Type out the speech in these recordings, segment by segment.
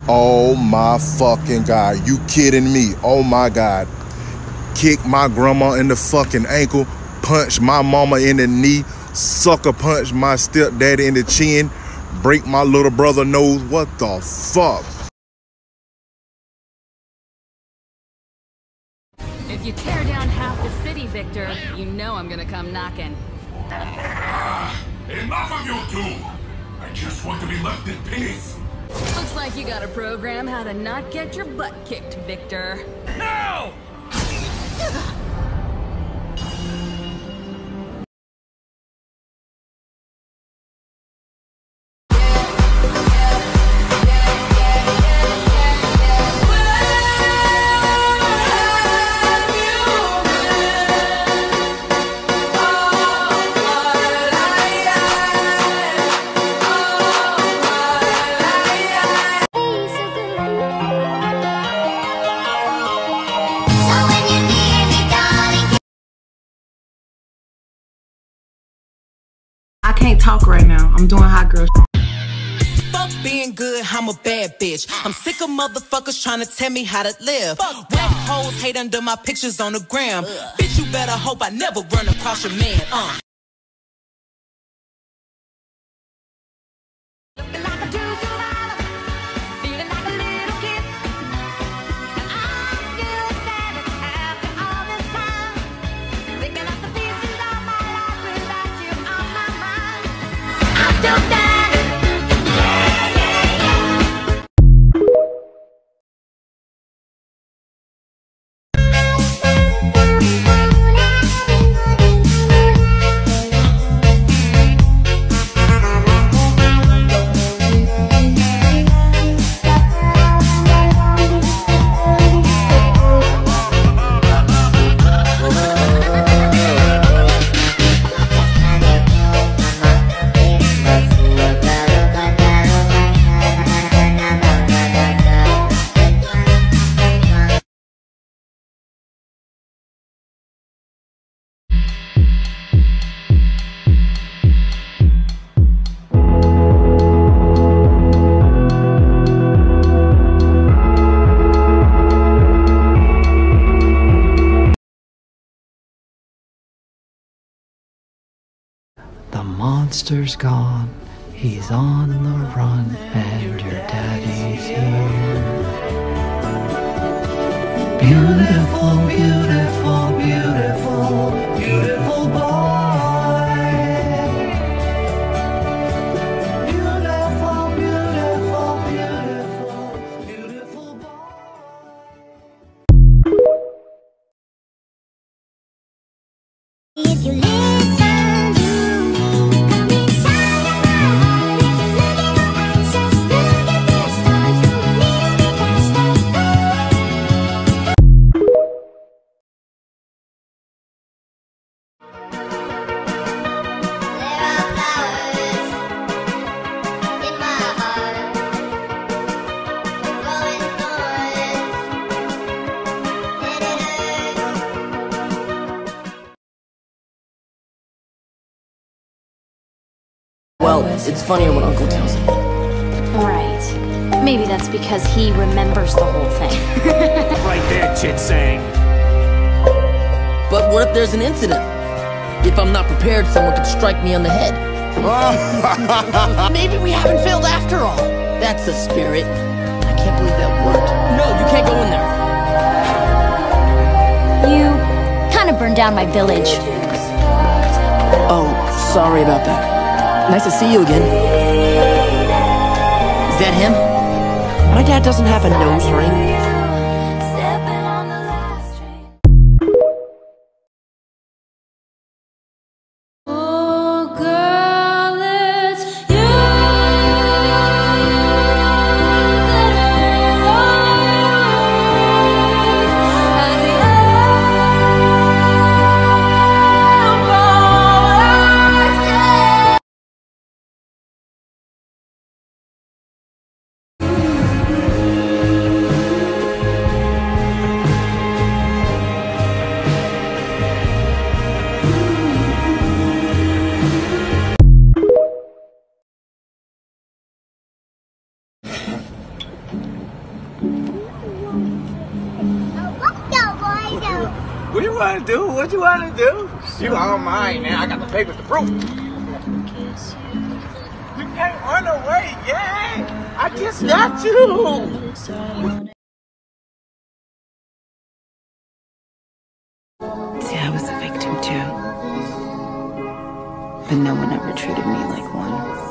Oh my fucking God. You kidding me? Oh my God. Kick my grandma in the fucking ankle, punch my mama in the knee, sucker punch my stepdaddy in the chin, break my little brother nose. What the fuck? If you tear down half the city, Victor, you know I'm gonna come knocking. Enough of you two! I just want to be left in peace. Looks like you got a program how to not get your butt kicked, Victor. No! I can't talk right now. I'm doing hot girl Fuck being good, I'm a bad bitch. I'm sick of motherfuckers trying to tell me how to live. Whack hoes hate under my pictures on the gram. Bitch, you better hope I never run across your man. Looking like a true survivor, feeling like a little kid. And I'm still standing after all this time, thinking of the pieces of my life without you on my mind. I'm still standing. The monster's gone, he's on the run, and your daddy's here. Beautiful, beautiful, beautiful, beautiful boy. Beautiful, beautiful, beautiful, beautiful boy. If you listen to me, come inside of my heart. If you're looking for answers, look at this stars. You need me faster. There are flowers in my heart, growing thorns, and it hurts. Well, it's funnier when Uncle tells it. Right. Maybe that's because he remembers the whole thing. Right there, chit saying. But what if there's an incident? If I'm not prepared, someone could strike me on the head. Maybe we haven't failed after all. That's the spirit. I can't believe that worked. No, you can't go in there. You kind of burned down my village. Oh, sorry about that. Nice to see you again. Is that him? My dad doesn't have a nose ring. Stepping on the last train. Oh, girl, it's you that What you want to do? What you want to do? You on mine now. I got the papers to prove. You can't run away, gang. I just got you. See, I was a victim too. But no one ever treated me like one.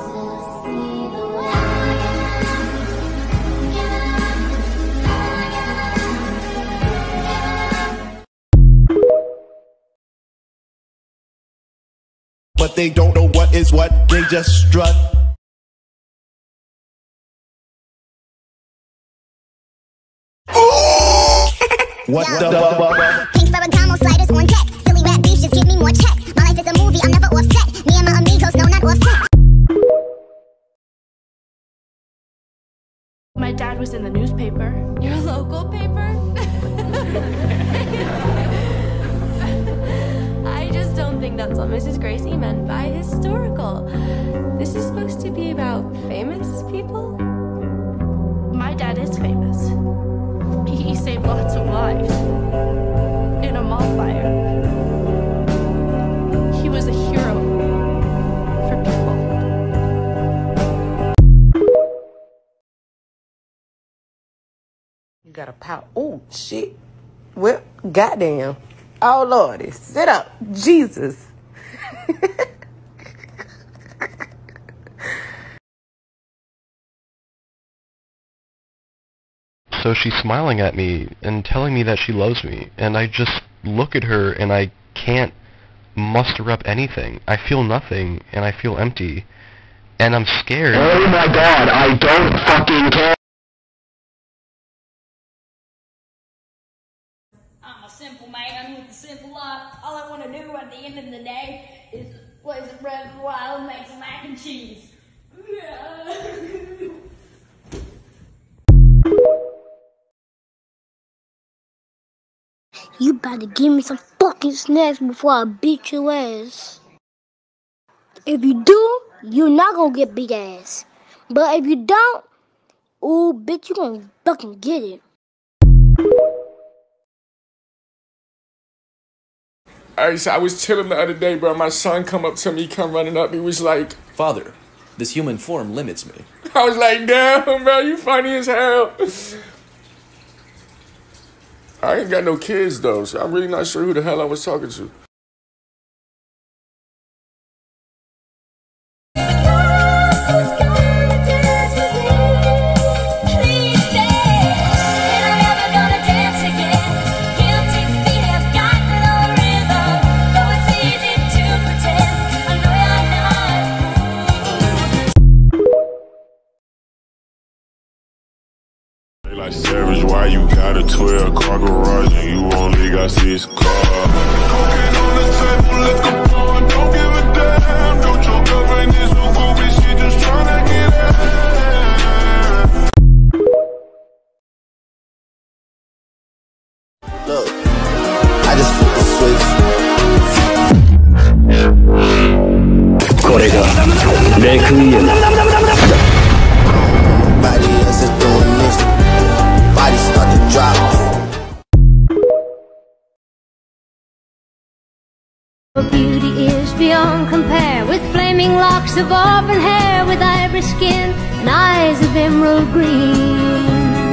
But they don't know what is what, they just strut. What the fuck? Kings Ferragamo, sliders on deck. Silly rap beef, just give me more checks. My life is a movie, I'm never offset. Me and my amigos, no, not offset. My dad was in the newspaper. Your local paper? I just don't think that's what Mrs. Gracie meant by historical. This is supposed to be about famous people? My dad is famous. He saved lots of lives in a mall fire. He was a hero for people. You got a pout. Oh, shit. Well, goddamn. Oh, Lordy. Sit up. Jesus. So she's smiling at me and telling me that she loves me, and I just look at her and I can't muster up anything. I feel nothing, and I feel empty, and I'm scared. Oh my god, I don't fucking care. I'm a simple man with a simple life. All I want to do at the end of the day is play some Breath of the Wild and make some mac and cheese. You better give me some fucking snacks before I beat your ass. If you do, you're not gonna get beat ass. But if you don't, ooh, bitch, you gonna fucking get it. Alright, so I was chilling the other day, bro. My son come up to me, come running up. He was like, "Father, this human form limits me." I was like, damn, bro, you funny as hell. I ain't got no kids, though, so I'm really not sure who the hell I was talking to. Like Savage, why you got a 12-car garage and you only got 6 cars? Cocaine on the table, liquor pouring, don't give a damn. Don't your girlfriend is so cool, bitch, she just tryna get out. Look, I just flipped the switch. これがレクイエム。 Nobody else is doing this. Body start to drop. Her beauty is beyond compare, with flaming locks of auburn hair, with ivory skin and eyes of emerald green.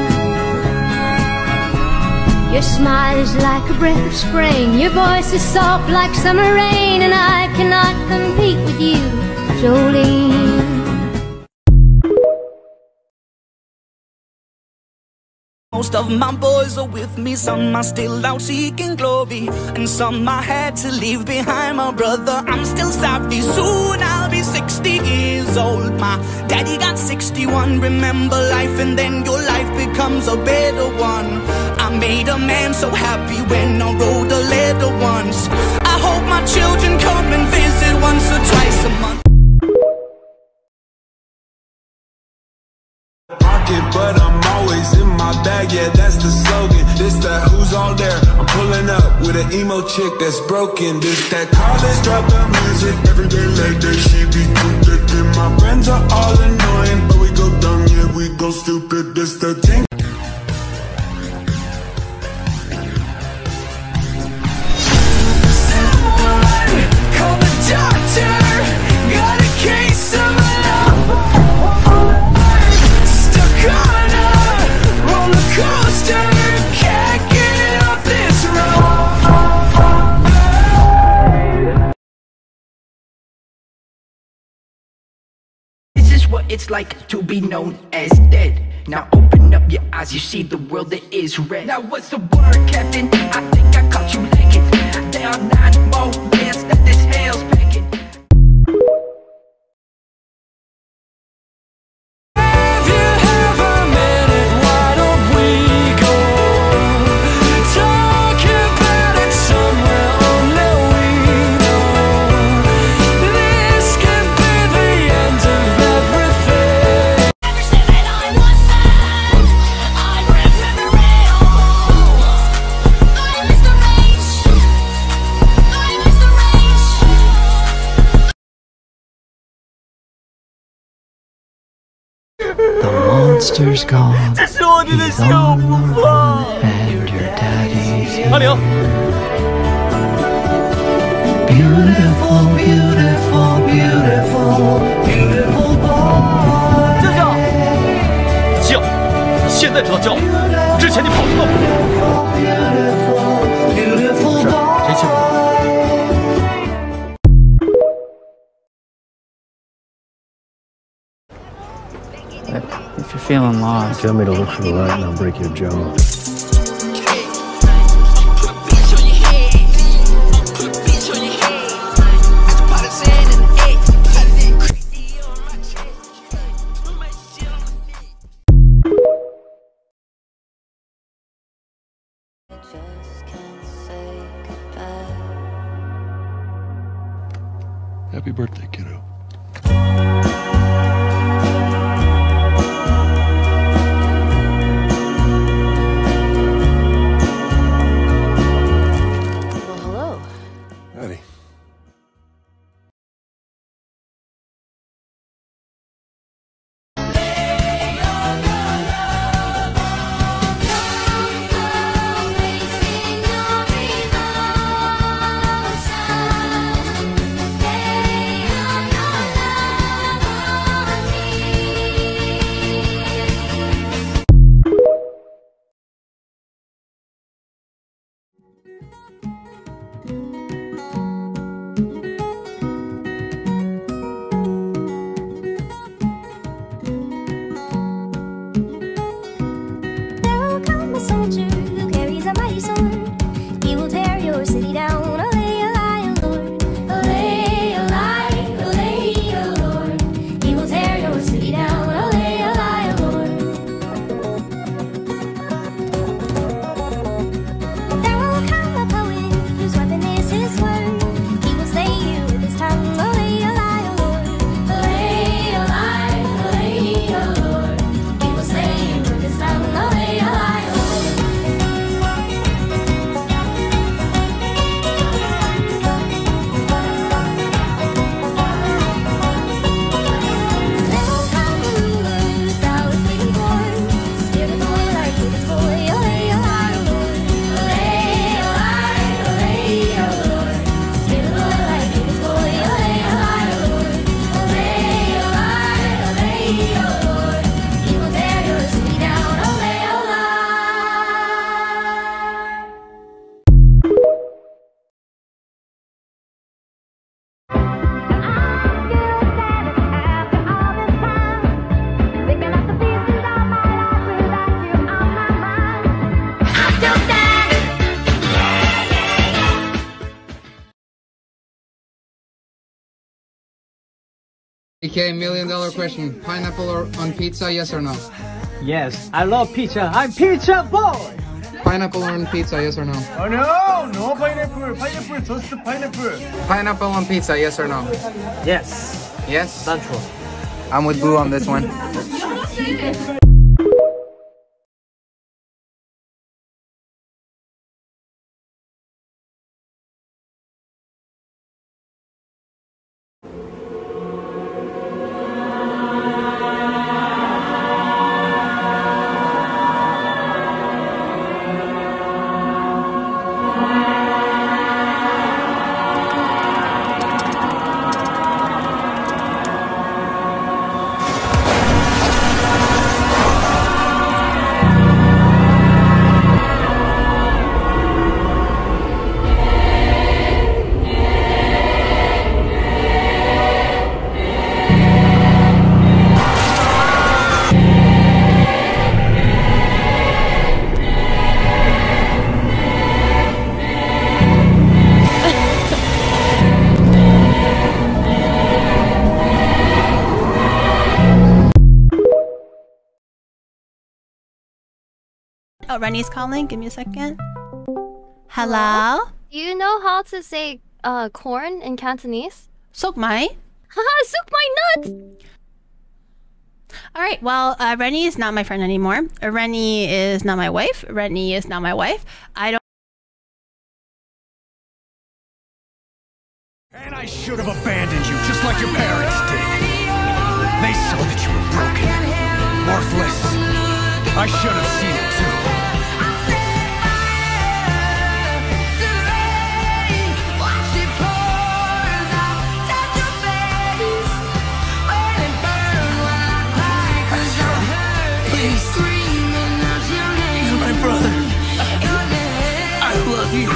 Your smile is like a breath of spring, your voice is soft like summer rain, and I cannot compete with you, Jolene. Most of my boys are with me, some are still out seeking glory, and some I had to leave behind. My brother, I'm still savvy, soon I'll be 60 years old. My daddy got 61, remember life and then your life becomes a better one. I made a man so happy when I wrote a letter once. I hope my children come and visit once or twice a month. Pocket, but I'm always in my bag, yeah, that's the slogan. This that who's all there, I'm pulling up with an emo chick that's broken. This that college dropout music, every day late day she be too thick. And my friends are all annoying, but we go dumb, yeah, we go stupid. This the thing. it's like to be known as dead. Now open up your eyes, you see the world that is red. Now what's the word, Captain? I think I caught you lacking. Down 9 more bands that this hell's packing. The monster's gone. He's on the run, and your daddy's here. Beautiful, beautiful, beautiful, beautiful boy. 叫！现在知道叫！之前你跑不动。 Beautiful boy. 谁欺负我？ If you're feeling lost, Tell me to look for the light and I'll break your jaw. Happy birthday, kiddo. Okay, $1 million question. Pineapple on pizza, yes or no? Yes, I love pizza. I'm pizza boy. Pineapple on pizza, yes or no? Oh no, no pineapple. Pineapple, just pineapple. Pineapple on pizza, yes or no? Yes. Yes? That's true. I'm with Blue on this one. Oh, Rennie's calling. Give me a second. Hello? Do you know how to say corn in Cantonese? Sok mai? Haha, sook my nuts! Alright, well, Rennie is not my friend anymore. Rennie is not my wife. Rennie is not my wife. I don't. And I should have abandoned you, just like your parents did. They saw that you were broken, worthless. I should have seen it too. Please. You're my brother. I love you.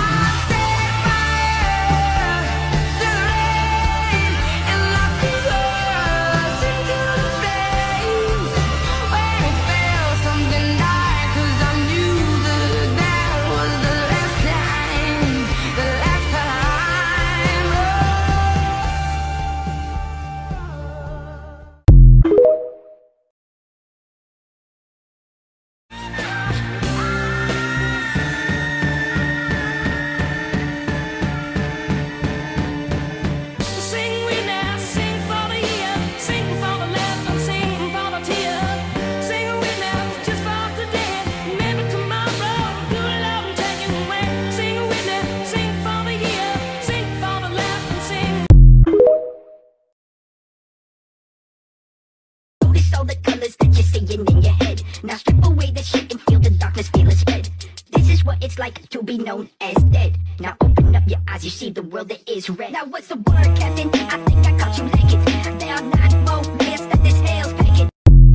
All the colors that you're seeing in your head. Now strip away the shit and feel the darkness, feel it spread. This is what it's like to be known as dead. Now open up your eyes, you see the world that is red. Now what's the word, Captain? I think I caught you naked. There are 9 more layers that this hell's packet.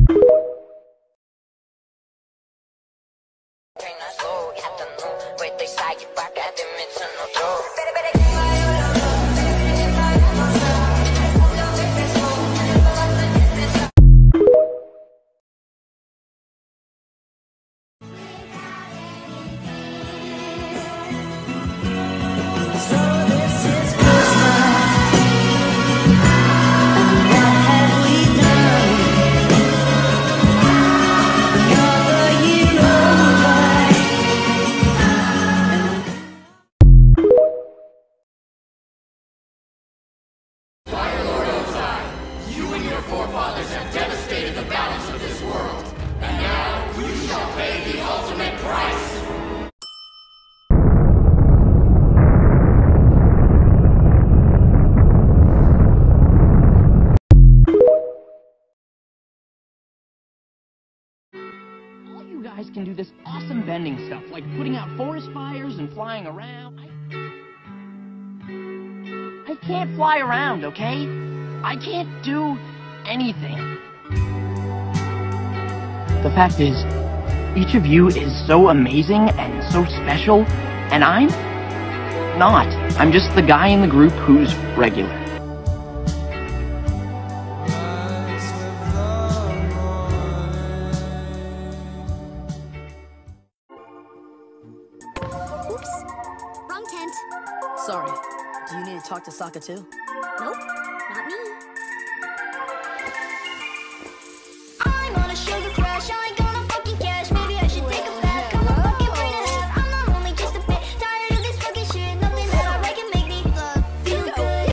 forefathers have devastated the balance of this world, and now you shall pay the ultimate price. All you guys can do this awesome bending stuff, like putting out forest fires and flying around. I can't fly around, okay? I can't do anything. The fact is, each of you is so amazing and so special, and I'm not. I'm just the guy in the group who's regular. Oops. Wrong tent. Sorry. Do you need to talk to Sokka too? Nope. Not me. I'm on a sugar crash, I ain't gonna fucking cash. Maybe I should take a bath, cut my fucking brain in half. I'm not only just a bit tired of this fucking shit. Nothing that I write can make me feel good.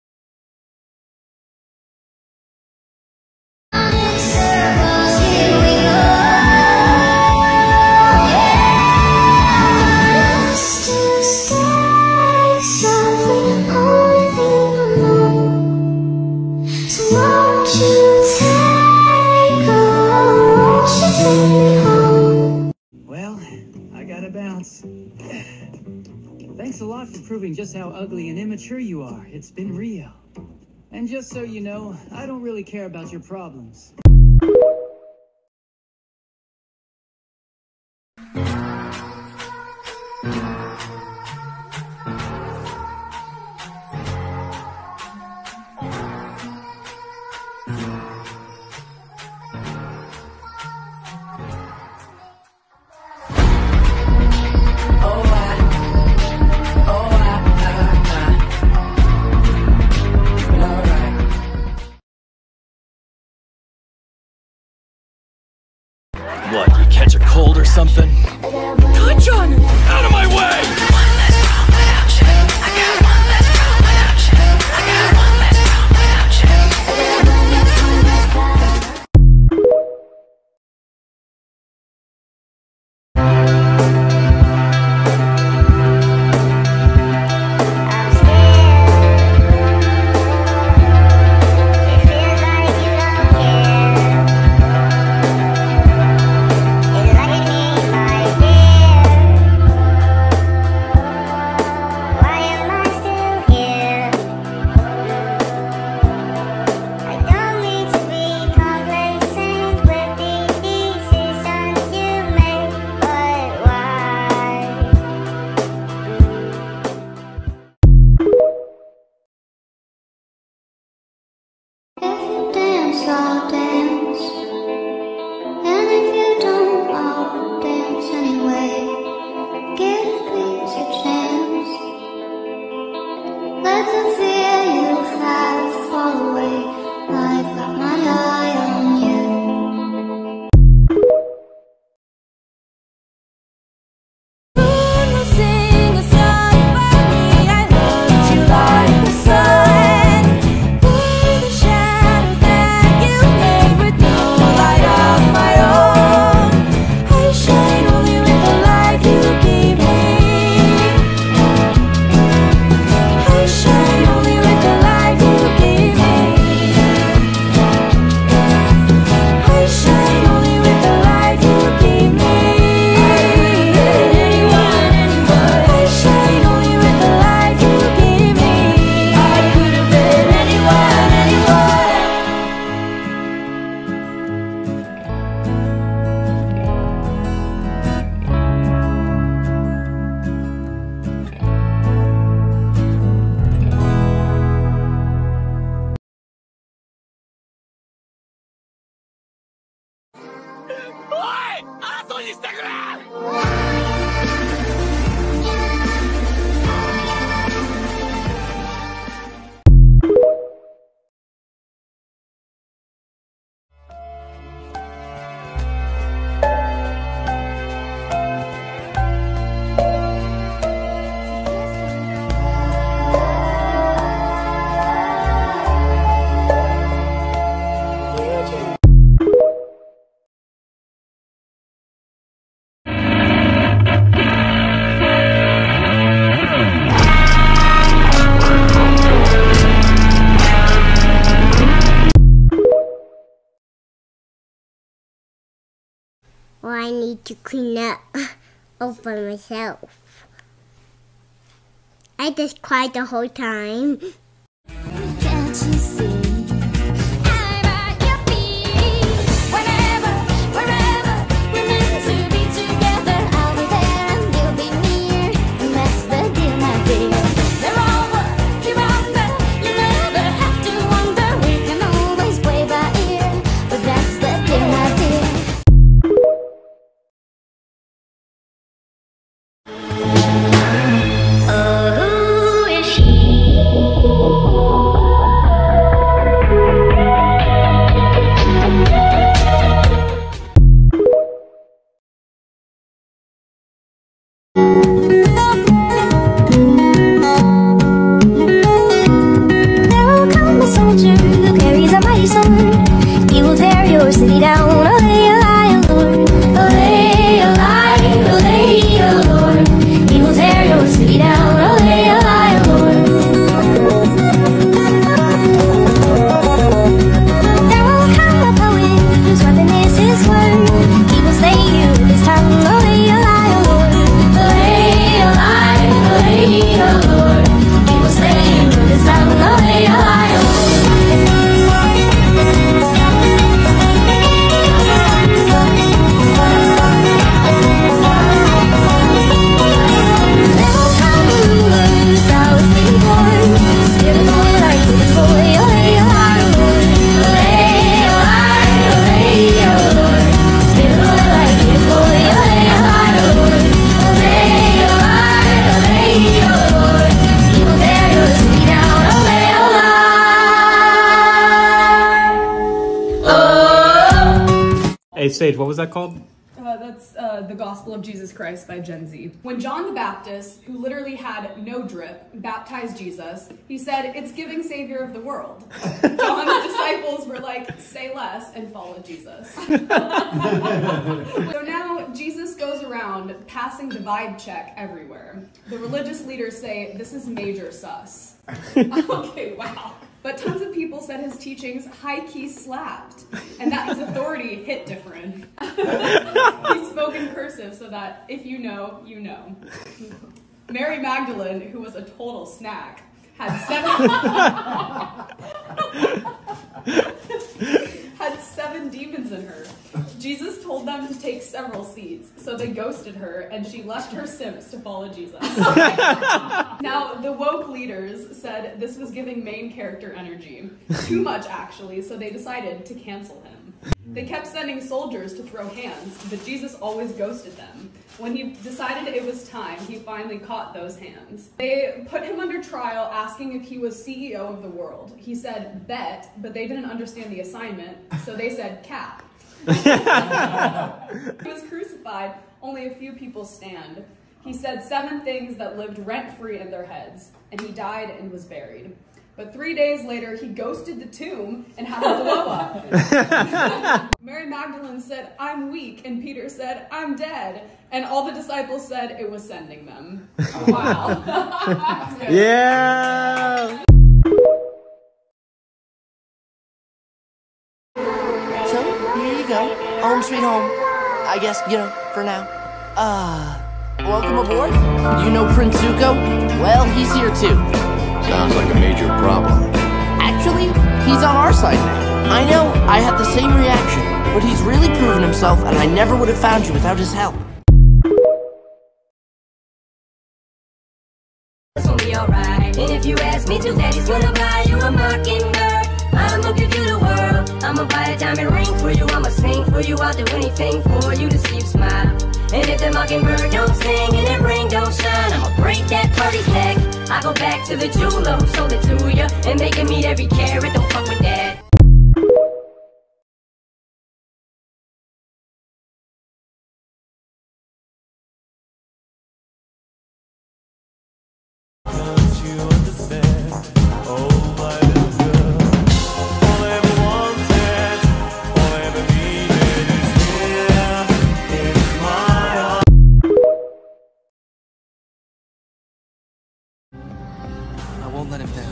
Well, I gotta bounce. Thanks a lot for proving just how ugly and immature you are. It's been real. And just so you know, I don't really care about your problems. something. Touch on it! Out of my way! One less room without you. I got one less room without you. I got one less room without you. I'll dance. And if you don't, I'll dance anyway. Give peace a chance. Let the fear you have fall away. I've got my eye on you. Moon will sing a song for me. I loved you like the sun. For the shadows that you made with no light of my own. I shine only with the light you gave me. I shine only with the light you gave me. I shine only with the light you gave me. I shine only with the light you gave me. I could have been anyone, anyone. Well, I need to clean up all by myself. I just cried the whole time. Can't you see? I'm at your feet. Whenever, wherever, we're meant to be together. I'll be there and you'll be near. And that's the deal, my dear. They're over, you're under. You never have to wonder. We can always play by ear. But that's the deal, my dear. Oh, is she? There will come a soldier who carries a mighty sword. He will tear your city down. Olay, olay, Lord. Olay, olay, olay, Lord. He will tear your city down. Olay, olay, Lord. There will come a poet whose weapon is his word. He will slay you with his tongue. Olay, olay, Lord. Olay, olay, olay, Lord. He will slay you with his tongue. Olay, olay, Lord. Hey Sage, what was that called? That's The Gospel of Jesus Christ by Gen Z. When John the Baptist, who literally had no drip, baptized Jesus, he said, "It's giving Savior of the world." John's disciples were like, "Say less and follow Jesus." So now Jesus goes around passing the vibe check everywhere. The religious leaders say, "This is major sus." Okay, wow. But tons of people said his teachings high-key slapped, and that his authority hit different. He spoke in cursive so that if you know, you know. Mary Magdalene, who was a total snack, had seven demons in her. Jesus told them to take several seats, so they ghosted her, and she left her simps to follow Jesus. Now, the woke leaders said this was giving main character energy. Too much, actually, so they decided to cancel him. They kept sending soldiers to throw hands, but Jesus always ghosted them. When he decided it was time, he finally caught those hands. They put him under trial, asking if he was CEO of the world. He said, "Bet," but they didn't understand the assignment, so they said, "Cap." He was crucified, only a few people stand. He said 7 things that lived rent-free in their heads, and he died and was buried. But 3 days later, he ghosted the tomb and had a blow up. Mary Magdalene said, "I'm weak," and Peter said, "I'm dead." And all the disciples said it was sending them. Wow. Yeah! So, here you go. Home sweet home. I guess, for now. Welcome aboard. You know Prince Zuko? Well, he's here too. Sounds like a major problem. Actually, he's on our side now. I know, I had the same reaction, but he's really proven himself, and I never would have found you without his help. It's gonna be alright. And if you ask me to, daddy's gonna buy you a mockingbird. I'ma give you the world. I'ma buy a diamond ring for you. I'ma sing for you. I'll do anything for you to see you smile. And if the mockingbird don't sing and that ring don't shine, I'ma break that party's neck. I go back to the jeweler who sold it to you and make him meet every carat. Don't fuck with that. I won't let him down.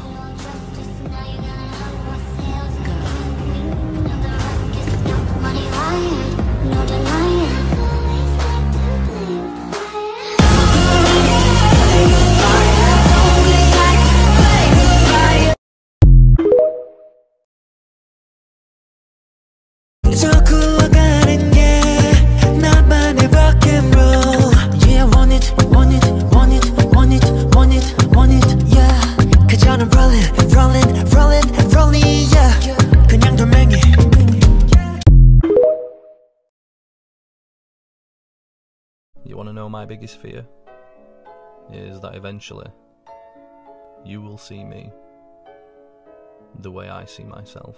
You want to know my biggest fear? Is that eventually you will see me the way I see myself.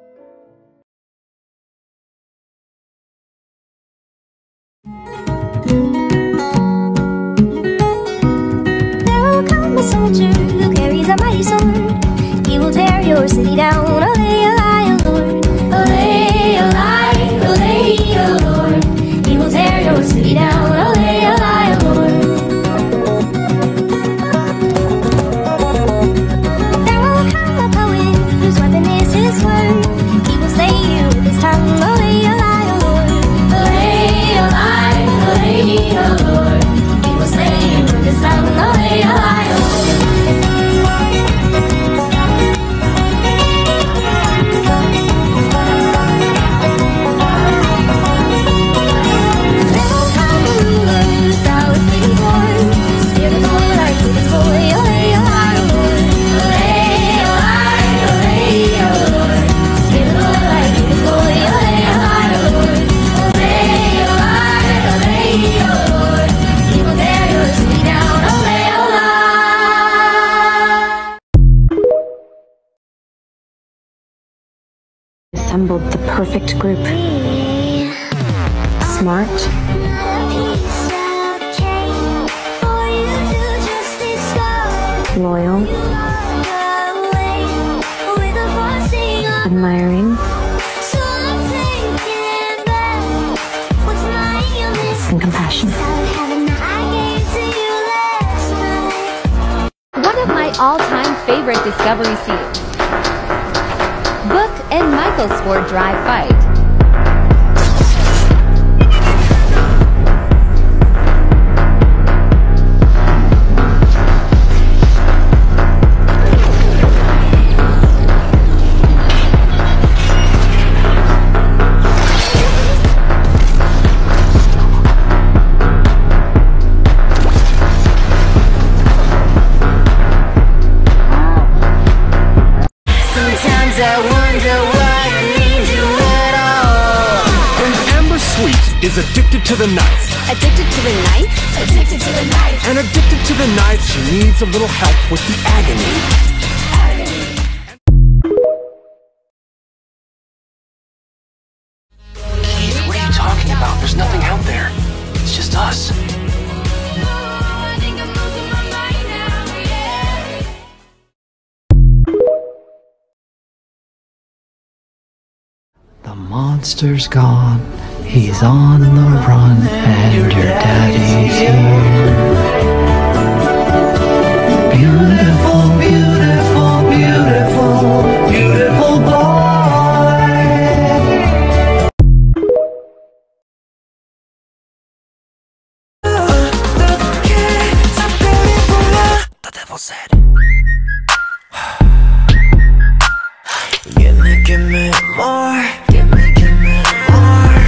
Now come a soldier who carries a mighty sword. He will tear your city down. Olay, olay, Lord. Olay, olay, olay, Lord. He will tear your city down. Olay, olay, Lord. There will come a poet whose weapon is his word. He will slay you with his tongue. Olay, olay, Lord. Olay, olay, olay, Lord. He will slay you with his tongue. Olay, olay, Assembled the perfect group. Smart, One of my all-time favorite Discovery scenes. Book and Michael Sport Drive fight. Sometimes I wonder why I need you at all. And Amber Sweet is addicted to the knife. Addicted to the knife? Addicted to the knife. And addicted to the knife, she needs a little help with the agony. Keith, what are you talking about? There's nothing out there. It's just us. The monster's gone, he's on the run, and your daddy's here. Beautiful, beautiful, beautiful, beautiful boy. The devil said, give me more. Give me more.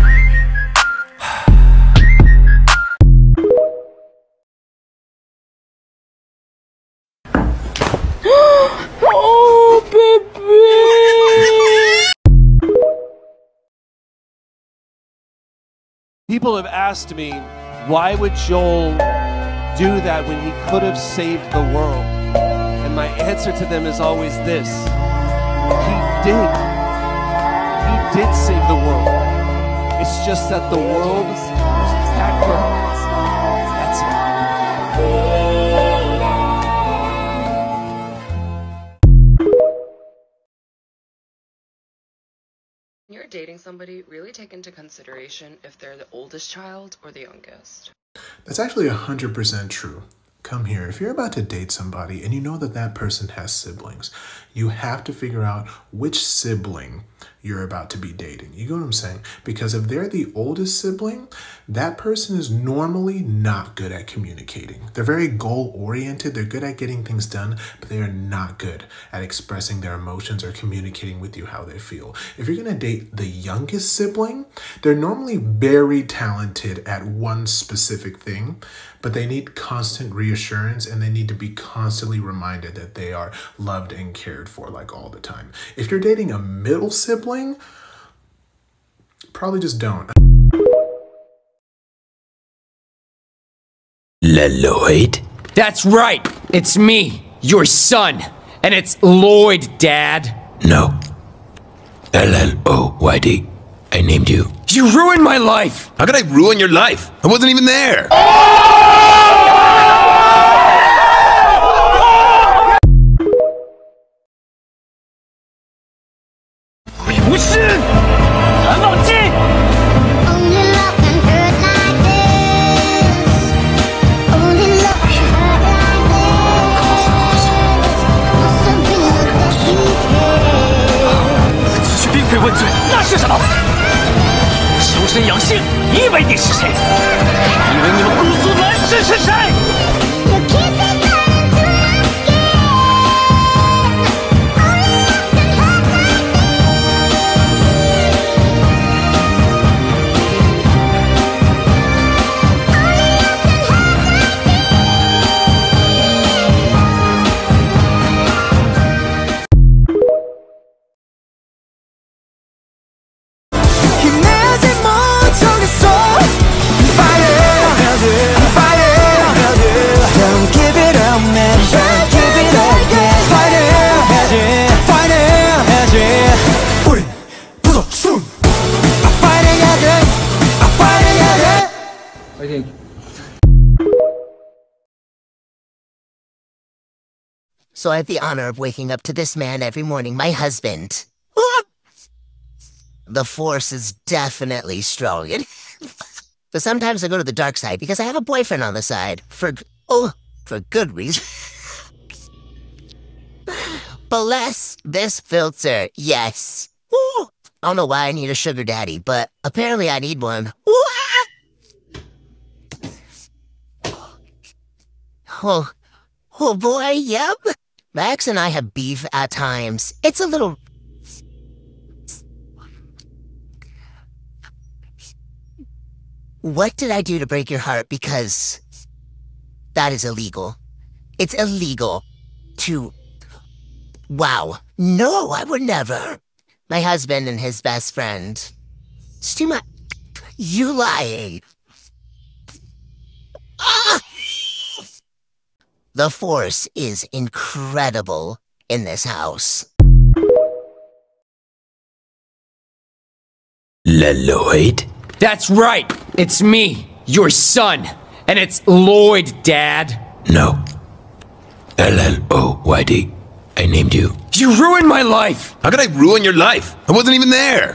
Oh, baby! People have asked me, why would Joel do that when he could have saved the world? And my answer to them is always this. He did. He did save the world. It's just that the world was that girl. That's it. When you're dating somebody, really take into consideration if they're the oldest child or the youngest. That's actually 100% true. Come here. If you're about to date somebody and you know that that person has siblings, you have to figure out which sibling you're about to be dating. You get what I'm saying? Because if they're the oldest sibling, that person is normally not good at communicating. They're very goal-oriented. They're good at getting things done, but they are not good at expressing their emotions or communicating with you how they feel. If you're going to date the youngest sibling, they're normally very talented at one specific thing, but they need constant reassurance and they need to be constantly reminded that they are loved and cared for like all the time. If you're dating a middle sibling, probably just don't. Lloyd? That's right! It's me, your son! And it's Lloyd, Dad! No. Lloyd. I named you. You ruined my life! How could I ruin your life? I wasn't even there! So I have the honor of waking up to this man every morning, my husband. The force is definitely strong. But sometimes I go to the dark side because I have a boyfriend on the side. For good reason. Bless this filter, yes. Woo! I don't know why I need a sugar daddy, but apparently I need one. Oh boy, yep. Max and I have beef at times. It's a little... What did I do to break your heart? Because that is illegal. It's illegal to... Wow. No, I would never. My husband and his best friend. It's too much. You lying. Ah! The force is incredible in this house. Lloyd? That's right! It's me, your son! And it's Lloyd, Dad! No. Lloyd. I named you. You ruined my life! How could I ruin your life? I wasn't even there!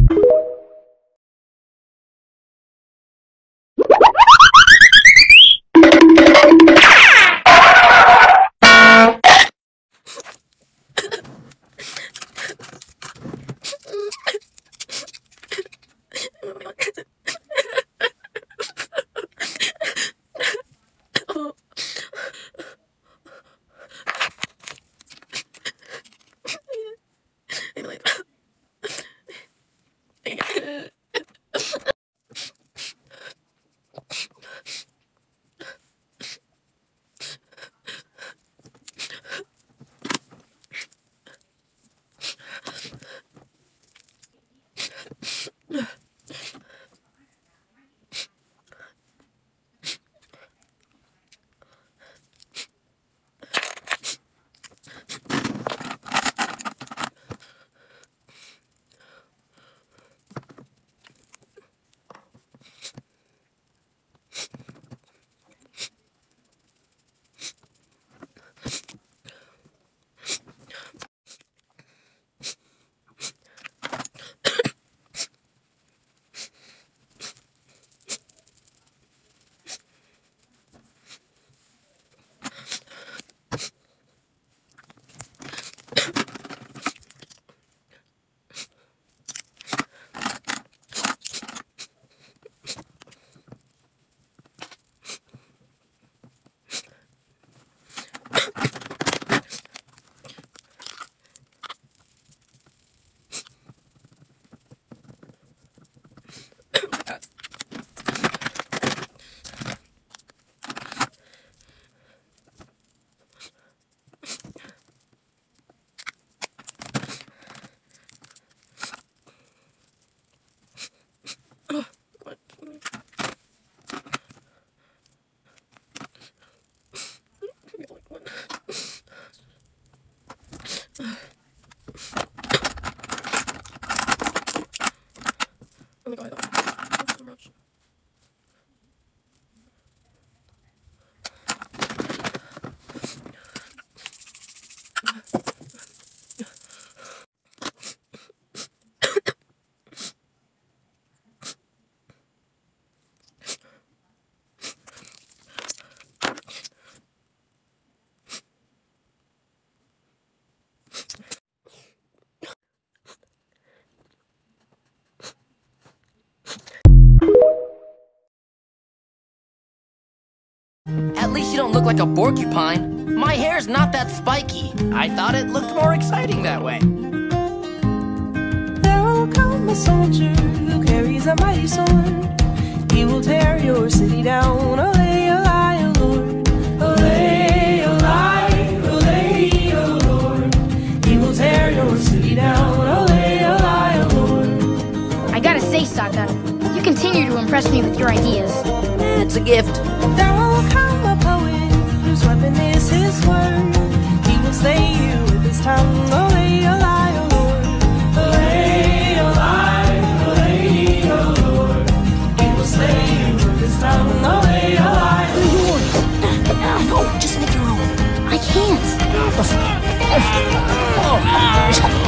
At least you don't look like a porcupine. My hair's not that spiky. I thought it looked more exciting that way. There will come a soldier who carries a mighty sword. He will tear your city down. Olay, olay, O Lord. Olay, olay, olay, O Lord. He will tear your city down. Olay, olay, O Lord. I gotta say, Sokka, you continue to impress me with your ideas. It's a gift. There will come a poet whose weapon is his word. He will slay you with his tongue. Olay, olay, O Lord. Olay, olay, olay, O Lord. He will slay you with his tongue. Olay, olay, O Lord. No, just make your own. I can't.